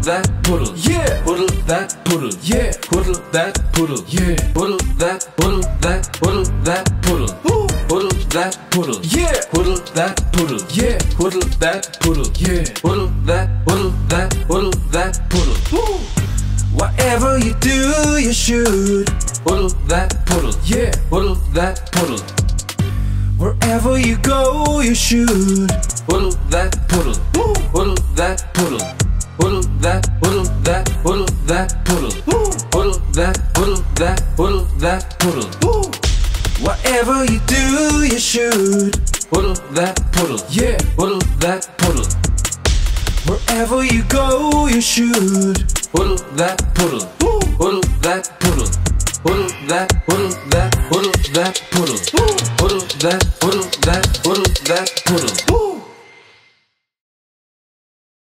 that poodle, Yeah. Poodle that poodle, Yeah. Poodle that poodle, Yeah. Poodle that poodle that poodle that poodle, Ooh. Poodle that poodle, Yeah. Poodle that poodle, Yeah. Poodle that poodle, Yeah. Poodle that poodle that poodle that poodle. Ooh. Whatever you do, you should poodle that poodle, Yeah. Poodle that poodle. Wherever you go, you should Poodle that poodle, Ooh. Poodle that poodle, Poodle that poodle that poodle that poodle, Ooh. Poodle that poodle that poodle that poodle. Ooh. Whatever you do, you should poodle that poodle, Yeah. Poodle that poodle, Wherever you go, you should Poodle that poodle, Ooh. Poodle that poodle, Poodle that poodle that poodle that poodle, Ooh. Poodle that poodle that poodle that poodle. Ooh.